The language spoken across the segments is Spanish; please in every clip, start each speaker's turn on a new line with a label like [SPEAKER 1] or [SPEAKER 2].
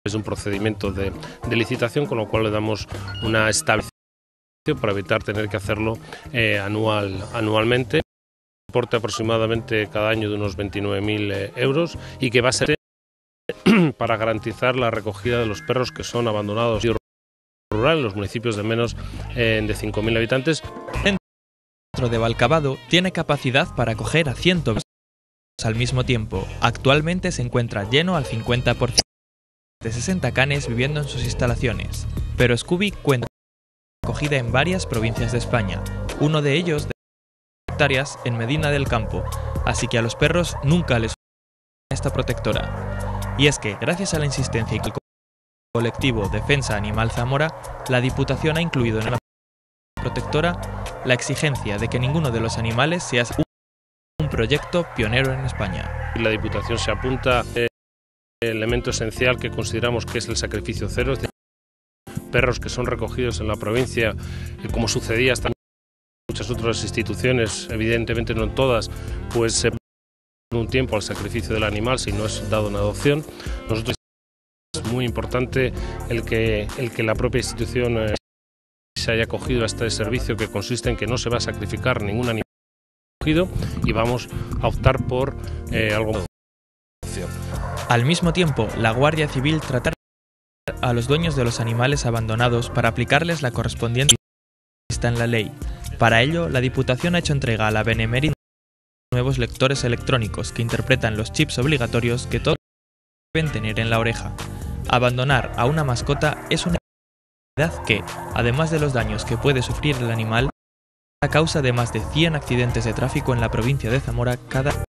[SPEAKER 1] Es un procedimiento de licitación, con lo cual le damos una estabilidad para evitar tener que hacerlo anualmente. Importe aproximadamente cada año de unos 29.000 euros y que va a ser para garantizar la recogida de los perros que son abandonados y rural en los municipios de menos de 5.000 habitantes.
[SPEAKER 2] El centro de Valcavado tiene capacidad para acoger a 100 perros al mismo tiempo. Actualmente se encuentra lleno al 50%, de 60 canes viviendo en sus instalaciones, pero Scooby cuenta con acogida en varias provincias de España, uno de ellos de hectáreas en Medina del Campo, así que a los perros nunca les falta esta protectora. Y es que, gracias a la insistencia y el colectivo Defensa Animal Zamora, la Diputación ha incluido en la protectora la exigencia de que ninguno de los animales sea un proyecto pionero en España.
[SPEAKER 1] La Diputación se apunta el elemento esencial que consideramos que es el sacrificio cero, es decir, perros que son recogidos en la provincia, como sucedía hasta muchas otras instituciones, evidentemente no en todas, pues se un tiempo al sacrificio del animal si no es dado en adopción. Nosotros es muy importante el que la propia institución se haya acogido a este servicio, que consiste en que no se va a sacrificar ningún animal recogido, y vamos a optar por algo de adopción.
[SPEAKER 2] Al mismo tiempo, la Guardia Civil tratará a los dueños de los animales abandonados para aplicarles la correspondiente lista en la ley. Para ello, la Diputación ha hecho entrega a la Benemérita de nuevos lectores electrónicos que interpretan los chips obligatorios que todos deben tener en la oreja. Abandonar a una mascota es una actividad que, además de los daños que puede sufrir el animal, es la causa de más de 100 accidentes de tráfico en la provincia de Zamora cada año.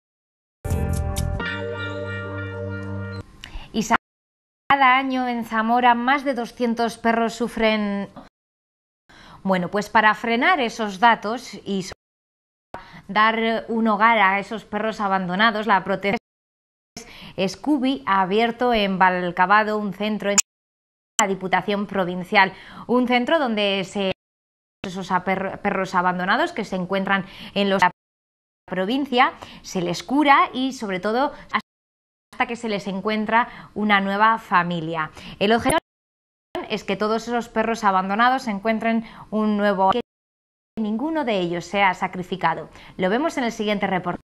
[SPEAKER 3] Y cada año en Zamora más de 200 perros sufren. Bueno, pues para frenar esos datos y dar un hogar a esos perros abandonados, la protección Scooby ha abierto en Valcavado un centro en la Diputación Provincial, un centro donde esos perros abandonados que se encuentran en la provincia se les cura y sobre todo hasta que se les encuentra una nueva familia. El objetivo es que todos esos perros abandonados encuentren un nuevo hogar, que ninguno de ellos sea sacrificado. Lo vemos en el siguiente reportaje.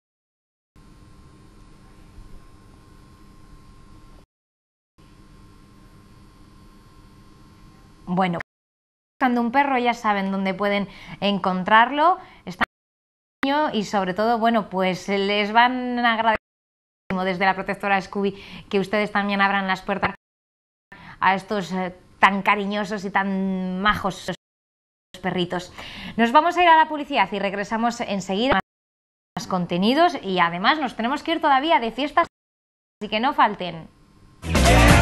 [SPEAKER 3] Bueno, buscando un perro, ya saben dónde pueden encontrarlo. Está y sobre todo, bueno, pues les van a agradecer desde la protectora Scooby que ustedes también abran las puertas a estos tan cariñosos y tan majos perritos. Nos vamos a ir a la publicidad y regresamos enseguida con más contenidos, y además nos tenemos que ir todavía de fiestas, así que no falten.